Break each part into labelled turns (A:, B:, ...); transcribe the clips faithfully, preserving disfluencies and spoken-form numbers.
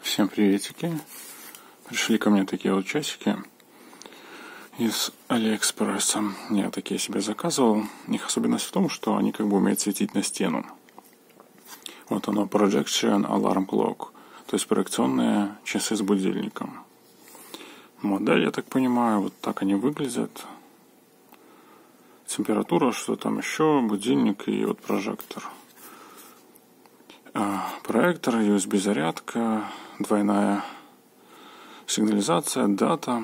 A: Всем приветики. Пришли ко мне такие вот часики из Алиэкспресса. Я такие себе заказывал. Их особенность в том, что они как бы умеют светить на стену. Вот оно, Projection Alarm Clock. То есть проекционные часы с будильником. Модель, я так понимаю, вот так они выглядят. Температура, что там еще, будильник и вот прожектор. Проектор, ю эс би-зарядка, двойная сигнализация, дата.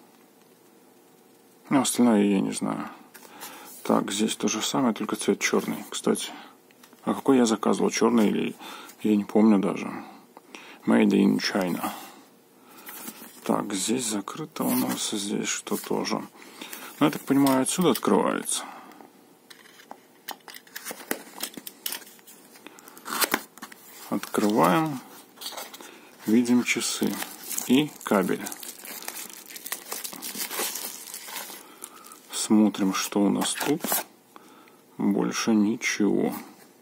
A: Ну, остальное я не знаю. Так, здесь то же самое, только цвет черный. Кстати, а какой я заказывал? Черный или... Я не помню даже. Made in China. Так, здесь закрыто у нас, здесь что тоже. Ну, я так понимаю, отсюда открывается. Открываем, видим часы и кабель. Смотрим, что у нас тут. Больше ничего.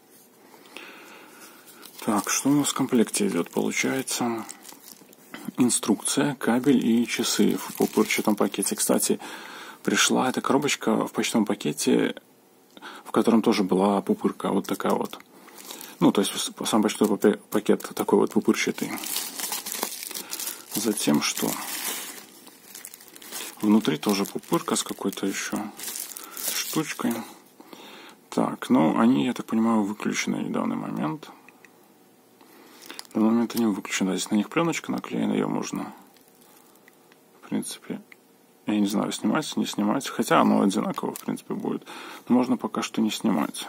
A: Так, что у нас в комплекте идет? Получается инструкция, кабель и часы в пупырчатом пакете. Кстати, пришла эта коробочка в почтовом пакете, в котором тоже была пупырка, вот такая вот. Ну, то есть сам почтовый пакет такой вот пупырчатый. Затем что? Внутри тоже пупырка с какой-то еще штучкой. Так, ну, они, я так понимаю, выключены в данный момент. В данный момент они выключены. Здесь на них пленочка наклеена, ее можно, в принципе, я не знаю, снимать, не снимать. Хотя оно одинаково, в принципе, будет. Но можно пока что не снимать.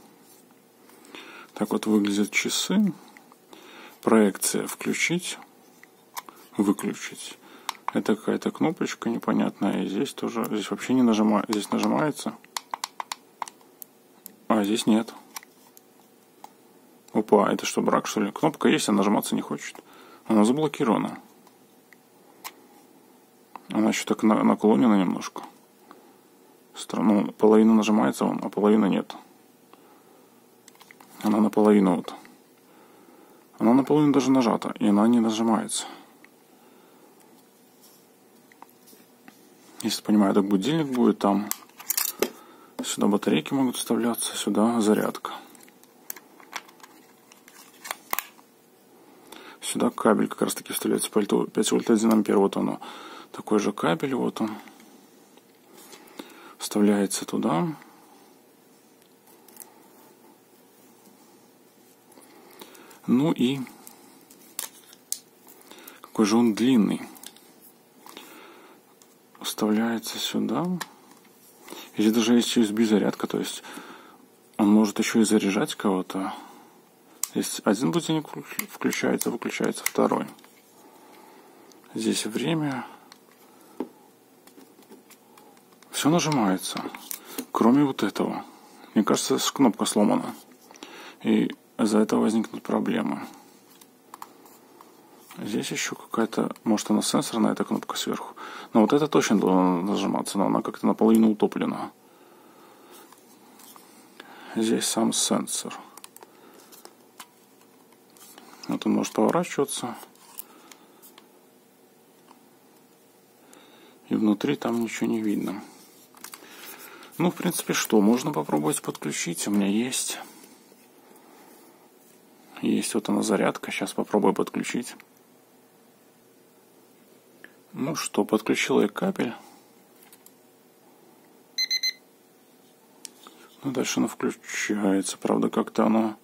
A: Так вот выглядят часы. Проекция включить, выключить. Это какая-то кнопочка непонятная. И здесь тоже, здесь вообще не нажимается. Здесь нажимается. А здесь нет. Опа, это что, брак, что ли? Кнопка есть, а нажиматься не хочет. Она заблокирована. Она еще так наклонена немножко. Странно, половина нажимается, а половина нет. Она наполовину вот. Она наполовину даже нажата, и она не нажимается. Если понимаю, так будильник будет там. Сюда батарейки могут вставляться, сюда зарядка. Сюда кабель как раз таки вставляется, пять вольт один ампер, вот оно. Такой же кабель, вот он. Вставляется туда. Ну и какой же он длинный. Вставляется сюда. Здесь даже есть ю эс би-зарядка, то есть он может еще и заряжать кого-то. Здесь один будильник включается, выключается второй. Здесь время. Все нажимается, кроме вот этого. Мне кажется, кнопка сломана. И из-за этого возникнут проблемы. Здесь еще какая-то, может, она сенсорная, эта кнопка сверху. Но вот это точно должна нажиматься, но она как-то наполовину утоплена. Здесь сам сенсор. Вот он может поворачиваться. И внутри там ничего не видно. Ну, в принципе, что? Можно попробовать подключить. У меня есть. Есть вот она зарядка. Сейчас попробую подключить. Ну что, подключил я кабель. Ну, дальше оно включается. Правда, как-то оно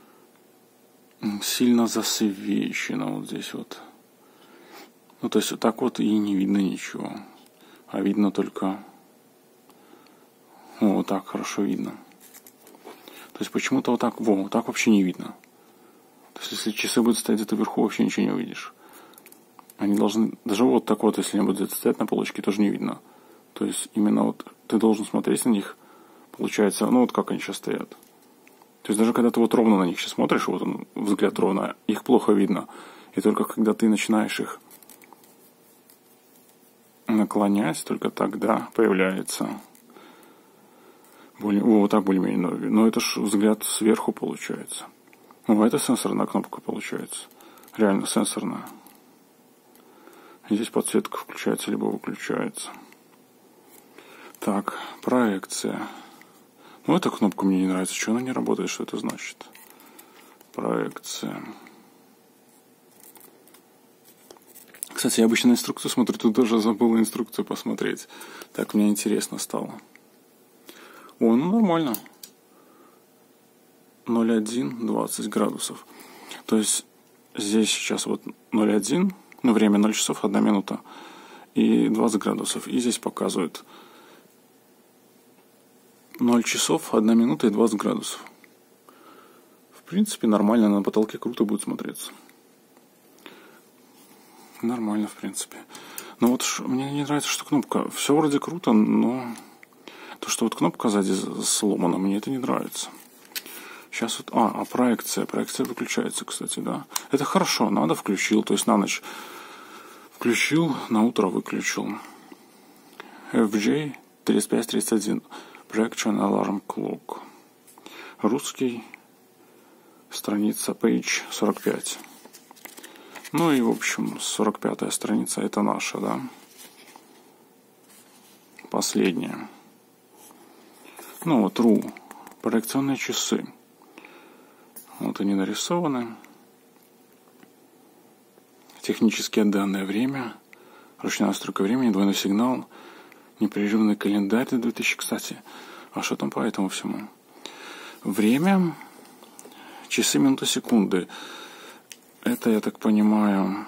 A: сильно засвечено вот здесь вот. Ну, то есть вот так вот и не видно ничего. А видно только... О, вот так хорошо видно. То есть почему-то вот так... Во, вот так вообще не видно. То есть если часы будут стоять где-то вверху, вообще ничего не увидишь. Они должны... Даже вот так вот, если они будут стоять на полочке, тоже не видно. То есть именно вот ты должен смотреть на них. Получается, ну вот как они сейчас стоят. То есть даже когда ты вот ровно на них сейчас смотришь, вот он, взгляд ровно, их плохо видно. И только когда ты начинаешь их наклонять, только тогда появляется более, о, вот так более-менее. Но это ж взгляд сверху получается. Ну, это сенсорная кнопка получается. Реально сенсорная. Здесь подсветка включается либо выключается. Так, проекция. Ну, эта кнопка мне не нравится. Что она не работает? Что это значит? Проекция. Кстати, я обычно инструкцию смотрю, тут даже забыл инструкцию посмотреть. Так мне интересно стало. О, ну нормально. ноль один двадцать градусов. То есть здесь сейчас вот ноль один, ну время ноль часов одна минута и двадцать градусов. И здесь показывает ноль часов одна минута и двадцать градусов. В принципе, нормально, на потолке круто будет смотреться. Нормально, в принципе. Но вот ш, мне не нравится, что кнопка. Все вроде круто, но то, что вот кнопка сзади сломана, мне это не нравится. Сейчас вот... А, а проекция. Проекция выключается, кстати, да. Это хорошо, надо включил. То есть на ночь включил, на утро выключил. эф джей тридцать пять тридцать один. Projection Alarm Clock. Русский. Страница page сорок пять. Ну и, в общем, сорок пятая страница, это наша, да? Последняя. Ну вот, ру. Проекционные часы. Вот они нарисованы. Технические данные: время, ручная настройка времени, двойной сигнал, непрерывный календарь до две тысячи, кстати. А что там по этому всему? Время, часы, минуты, секунды. Это, я так понимаю,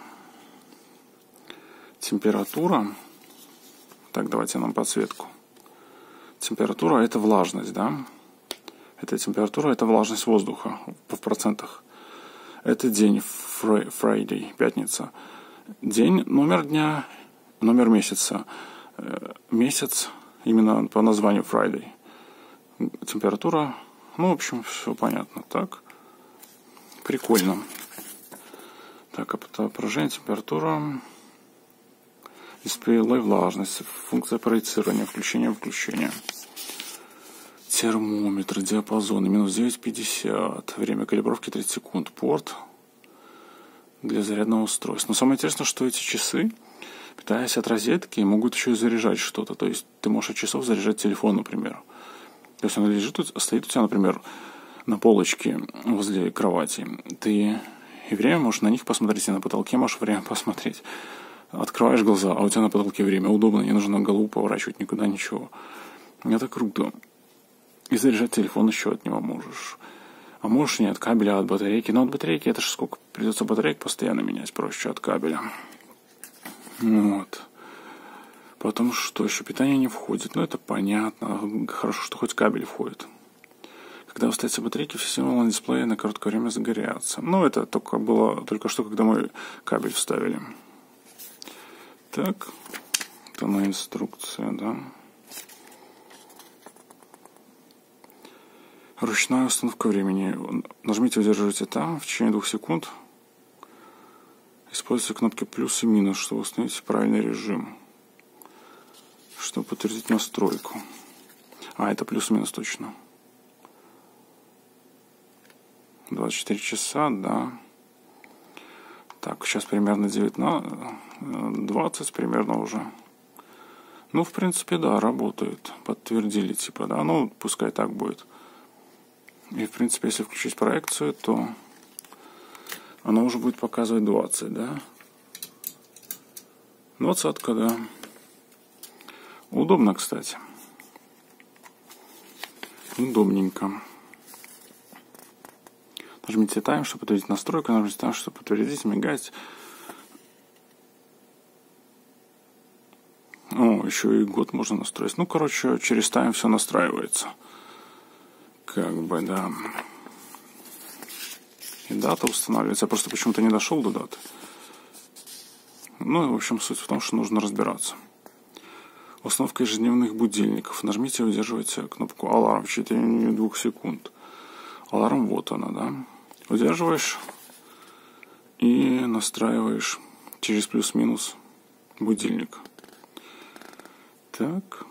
A: температура. Так, давайте нам подсветку. Температура – это влажность, да? Это температура, это влажность воздуха в процентах. Это день, Friday, пятница. День, номер дня, номер месяца. Месяц именно по названию Friday. Температура, ну, в общем, все понятно, так? Прикольно. Так, отображение, температура, дисплей, влажность, функция проецирования, включение, выключение. Термометр, диапазон, минус девять пятьдесят, время калибровки тридцать секунд, порт для зарядного устройства. Но самое интересное, что эти часы, питаясь от розетки, могут еще и заряжать что-то. То есть ты можешь от часов заряжать телефон, например. То есть он лежит, стоит у тебя, например, на полочке возле кровати. Ты и время можешь на них посмотреть, и на потолке можешь время посмотреть. Открываешь глаза, а у тебя на потолке время. Удобно, не нужно голову поворачивать, никуда ничего. Это круто. И заряжать телефон еще от него можешь. А можешь не от кабеля, а от батарейки. Но от батарейки это же сколько придется батарейк постоянно менять, проще от кабеля. Вот. Потом что еще? Питание не входит. Ну, это понятно. Хорошо, что хоть кабель входит. Когда остаются батарейки, все символы на дисплее на короткое время загорятся. Ну, это только было только что, когда мы кабель вставили. Так. Это на инструкция, да. Ручная установка времени. Нажмите, удерживайте там в течение двух секунд. Используйте кнопки плюс и минус, чтобы установить правильный режим. Чтобы подтвердить настройку. А, это плюс-минус точно. двадцать четыре часа, да. Так, сейчас примерно девятнадцать, двадцать примерно уже. Ну, в принципе, да, работает. Подтвердили, типа, да. Ну, пускай так будет. И, в принципе, если включить проекцию, то она уже будет показывать двадцать, да? Двадцатка, да. Удобно, кстати. Удобненько. Нажмите Time, чтобы подтвердить настройку. Нажмите Time, чтобы подтвердить, мигать. О, еще и год можно настроить. Ну, короче, через Time все настраивается. Как бы, да. И дата устанавливается. Я просто почему-то не дошел до даты. Ну, и, в общем, суть в том, что нужно разбираться. Установка ежедневных будильников. Нажмите и удерживайте кнопку «Аларм» в течение двух секунд. Аларм, вот она, да. Удерживаешь и настраиваешь через плюс-минус будильник. Так.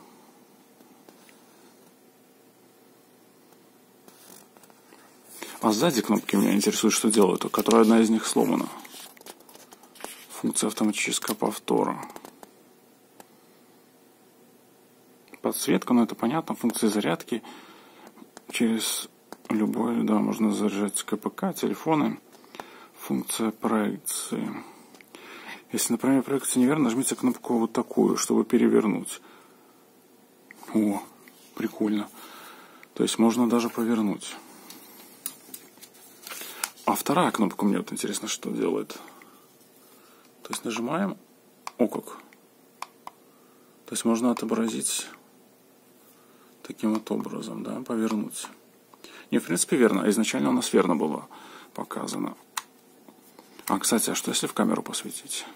A: А сзади кнопки меня интересуют, что делают, которая одна из них сломана. Функция автоматического повтора. Подсветка, ну это понятно. Функция зарядки через любой, да, можно заряжать КПК, телефоны. Функция проекции. Если, например, проекция неверна, нажмите кнопку вот такую, чтобы перевернуть. О, прикольно. То есть можно даже повернуть. А вторая кнопка, мне вот интересно, что делает. То есть нажимаем. О, как. То есть можно отобразить таким вот образом, да, повернуть. Не, в принципе, верно. Изначально у нас верно было показано. А, кстати, а что если в камеру посветить?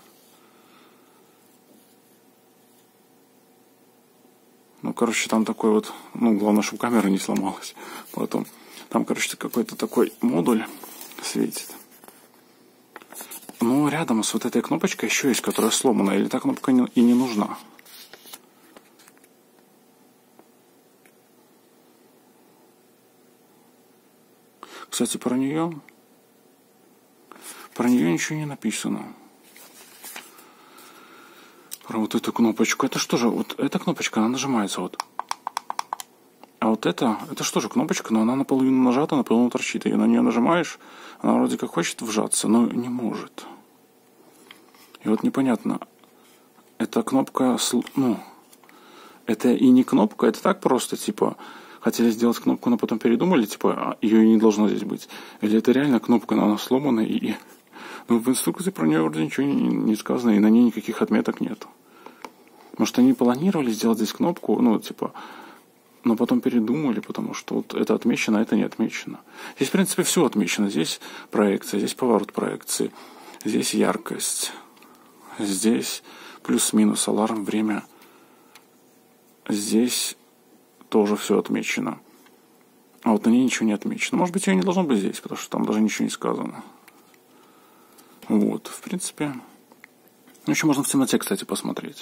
A: Ну, короче, там такой вот... Ну, главное, чтобы камера не сломалась. Потом... Там, короче, какой-то такой модуль светит. Но рядом с вот этой кнопочкой еще есть, которая сломана. Или та кнопка и не нужна. Кстати, про нее... Про нее ничего не написано. Про вот эту кнопочку. Это что же? Вот эта кнопочка, она нажимается вот. А вот это, это что же кнопочка, но она наполовину нажата, наполовину торчит. И на нее нажимаешь, она вроде как хочет вжаться, но не может. И вот непонятно. Эта кнопка, ну, это и не кнопка, это так просто, типа, хотели сделать кнопку, но потом передумали, типа, ее и не должно здесь быть. Или это реально кнопка, но она сломана, и... Ну, в инструкции про нее вроде ничего не, не сказано, и на ней никаких отметок нет. Может, они планировали сделать здесь кнопку, ну, типа... Но потом передумали, потому что вот это отмечено, а это не отмечено. Здесь, в принципе, все отмечено. Здесь проекция, здесь поворот проекции, здесь яркость, здесь плюс-минус, аларм, время. Здесь тоже все отмечено. А вот на ней ничего не отмечено. Может быть, ее не должно быть здесь, потому что там даже ничего не сказано. Вот, в принципе. Еще можно в темноте, кстати, посмотреть.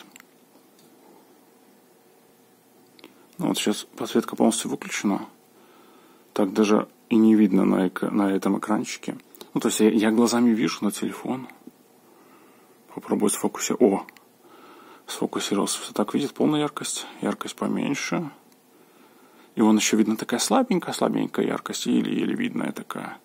A: Ну, вот сейчас подсветка полностью выключена. Так даже и не видно на, эк- на этом экранчике. Ну, то есть я, я глазами вижу на телефон. Попробую сфокусировать. О! Сфокусировался. Все так видит, полная яркость. Яркость поменьше. И вон еще видно такая слабенькая, слабенькая яркость. Еле-еле видная такая.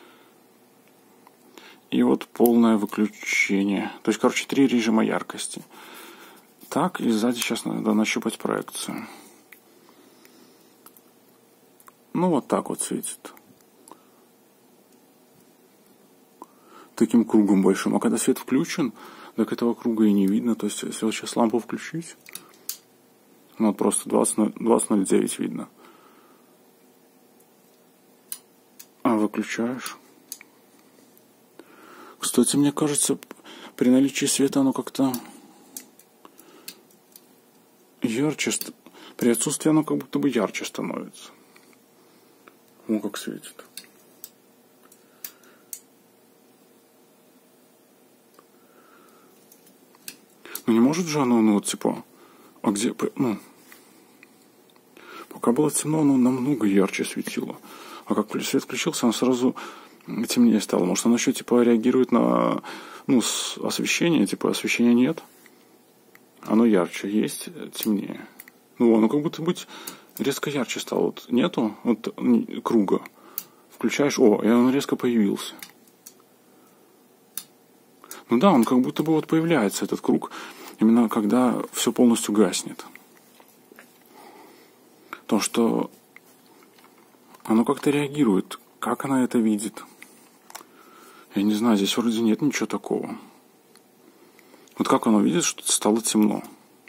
A: И вот полное выключение. То есть, короче, три режима яркости. Так, и сзади сейчас надо нащупать проекцию. Ну, вот так вот светит. Таким кругом большим. А когда свет включен, так этого круга и не видно. То есть, если вот сейчас лампу включить, ну, вот просто двадцать ноль девять видно. А выключаешь. Кстати, мне кажется, при наличии света оно как-то ярче. При отсутствии оно как будто бы ярче становится. О, как светит. Ну не может же оно, ну вот типа, а где, ну, пока было темно, оно намного ярче светило. А как свет включился, оно сразу темнее стало. Может, оно еще типа реагирует на, ну, освещение, типа освещения нет. Оно ярче, есть темнее. Ну, оно как будто быть резко ярче стало. Вот нету вот круга. Включаешь, о, и он резко появился. Ну да, он как будто бы вот появляется, этот круг, именно когда все полностью гаснет. То, что оно как-то реагирует. Как она это видит? Я не знаю, здесь вроде нет ничего такого. Вот как оно видит, что стало темно.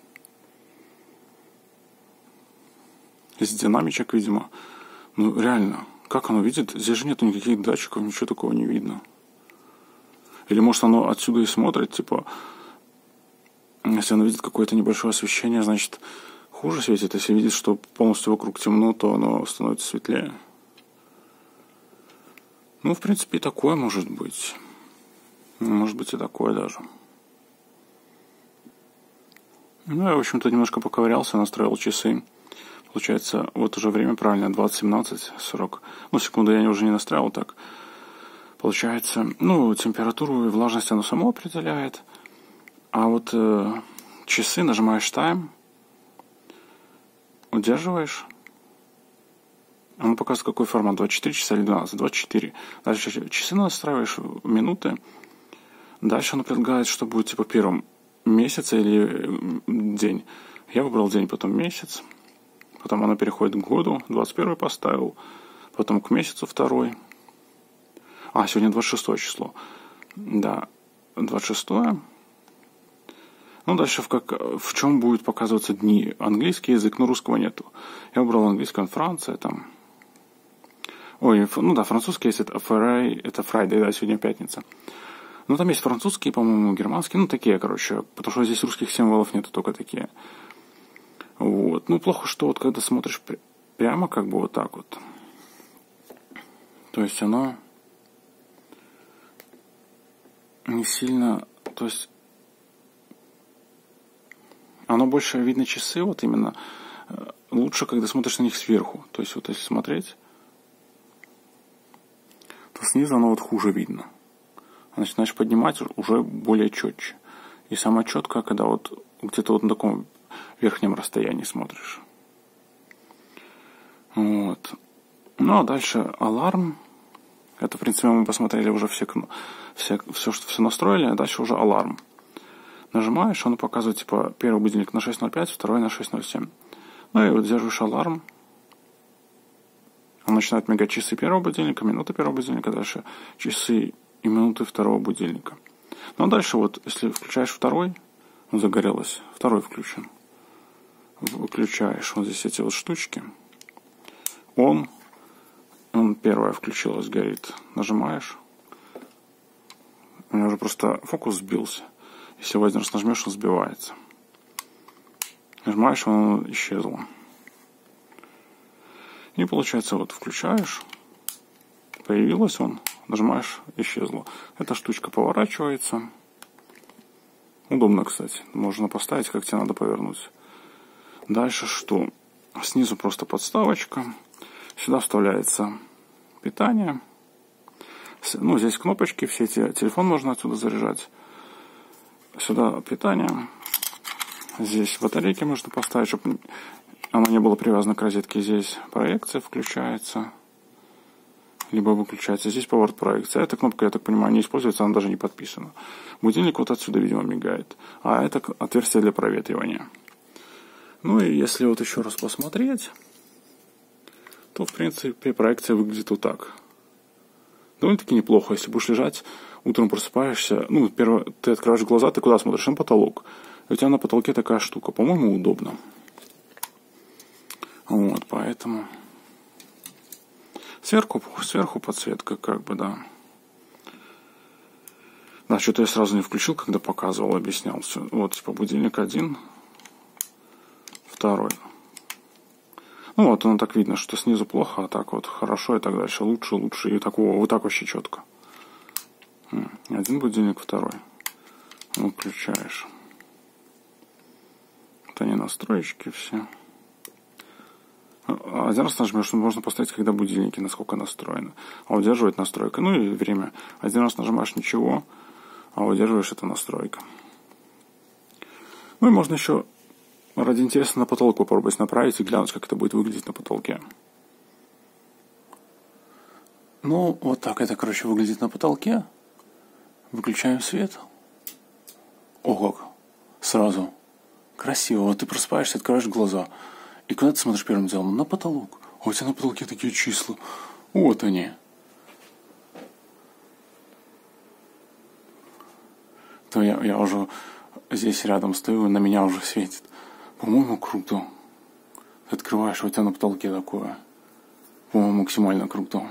A: Здесь динамичек, видимо. Ну, реально, как оно видит? Здесь же нету никаких датчиков, ничего такого не видно. Или, может, оно отсюда и смотрит, типа, если оно видит какое-то небольшое освещение, значит, хуже светит. Если видит, что полностью вокруг темно, то оно становится светлее. Ну, в принципе, и такое может быть. Может быть, и такое даже. Ну, я, в общем-то, немножко поковырялся, настроил часы. Получается, вот уже время правильно, двадцать семнадцать сорок. Ну, секунду я уже не настраивал так. Получается, ну, температуру и влажность оно само определяет. А вот э, часы нажимаешь Time, удерживаешь. Он показывает, какой формат, двадцать четыре часа или двенадцать, двадцать четыре. Дальше часы настраиваешь, минуты. Дальше он предлагает, что будет типа первым месяц или день. Я выбрал день, потом месяц. Потом оно переходит к году, двадцать первый поставил. Потом к месяцу второй. А, сегодня двадцать шестое число. Да, двадцать шестое. Ну, дальше в, как, в чем будут показываться дни. Английский язык, но русского нету. Я выбрал английский, он Франция, там. Ой, ну да, французский есть, это Friday, это Friday, да, сегодня пятница. Ну, там есть французский, по-моему, германский, ну, такие, короче, потому что здесь русских символов нету, только такие. Вот. Ну, плохо, что вот когда смотришь пр- прямо, как бы вот так вот, то есть оно не сильно, то есть оно больше видно часы, вот именно лучше, когда смотришь на них сверху. То есть вот если смотреть, то снизу оно вот хуже видно. А начинаешь поднимать, уже более четче. И самое четкое, когда вот где-то вот на таком верхнем расстоянии смотришь. Вот. Ну а дальше аларм. Это, в принципе, мы посмотрели уже все, все, все, что все настроили, а дальше уже аларм. Нажимаешь, он показывает, типа, первый будильник на шесть ноль пять, второй на шесть ноль семь. Ну и вот держишь аларм. Он начинает мигать часы первого будильника, минуты первого будильника, дальше часы и минуты второго будильника. Ну а дальше вот, если включаешь второй, он загорелось, второй включен. Выключаешь вот здесь эти вот штучки. Он, он первая включилась, горит. Нажимаешь. У меня уже просто фокус сбился. Если один раз нажмешь, он сбивается. Нажимаешь, он исчезло. И получается, вот включаешь, появилось он, нажимаешь, исчезло. Эта штучка поворачивается. Удобно, кстати. Можно поставить, как тебе надо повернуть. Дальше что? Снизу просто подставочка. Сюда вставляется питание. Ну, здесь кнопочки, все эти, телефон можно отсюда заряжать. Сюда питание. Здесь батарейки можно поставить, чтобы оно не было привязано к розетке. Здесь проекция включается. Либо выключается. Здесь поворот проекции. Эта кнопка, я так понимаю, не используется, она даже не подписана. Будильник вот отсюда, видимо, мигает. А это отверстие для проветривания. Ну и если вот еще раз посмотреть, то, в принципе, проекция выглядит вот так. Довольно-таки неплохо. Если будешь лежать, утром просыпаешься, ну, первое, ты открываешь глаза, ты куда смотришь? На потолок. И у тебя на потолке такая штука. По-моему, удобно. Вот, поэтому... Сверху, сверху подсветка, как бы, да. Да, что-то я сразу не включил, когда показывал, объяснял все. Вот, типа, будильник один, второй. Ну, вот, оно так видно, что снизу плохо, а так вот хорошо, и так дальше лучше, лучше. И такого, вот так вообще четко. Один будильник, второй. Выключаешь. Вот они настроечки все. Один раз нажмешь, можно поставить, когда будильники, насколько настроены. А удерживать настройка. Ну и время. Один раз нажимаешь ничего, а удерживаешь это настройка. Ну и можно еще ради интереса на потолок попробовать направить и глянуть, как это будет выглядеть на потолке. Ну, вот так это, короче, выглядит на потолке. Выключаем свет. О, как. Сразу. Красиво. Вот ты просыпаешься, открываешь глаза. И куда ты смотришь первым делом? На потолок. А у тебя на потолке такие числа. Вот они. То я, я уже здесь рядом стою, на меня уже светит. По-моему, круто. Ты открываешь, а у тебя на потолке такое. По-моему, максимально круто.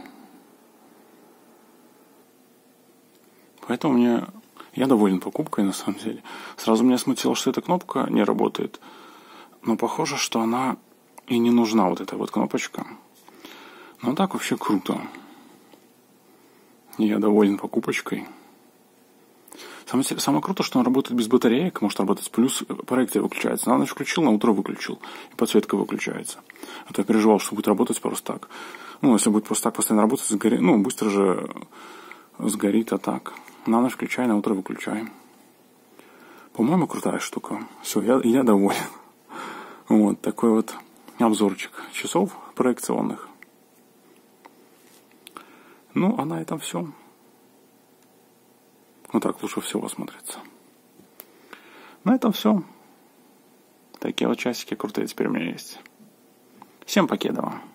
A: Поэтому мне... Я доволен покупкой, на самом деле. Сразу меня смутило, что эта кнопка не работает. Но похоже, что она и не нужна, вот эта вот кнопочка. Но так вообще круто. Я доволен покупочкой. Самое, самое круто, что он работает без батареек, может работать, плюс проекция выключается. На ночь включил, на утро выключил. И подсветка выключается. А то я переживал, что будет работать просто так. Ну, если будет просто так постоянно работать, сгорит, ну, быстро же сгорит, а так. На ночь включай, на утро выключай. По-моему, крутая штука. Все, я, я доволен. Вот такой вот обзорчик часов проекционных. Ну, а на этом все. Вот так лучше всего смотрится. На этом все. Такие вот часики крутые теперь у меня есть. Всем покедова.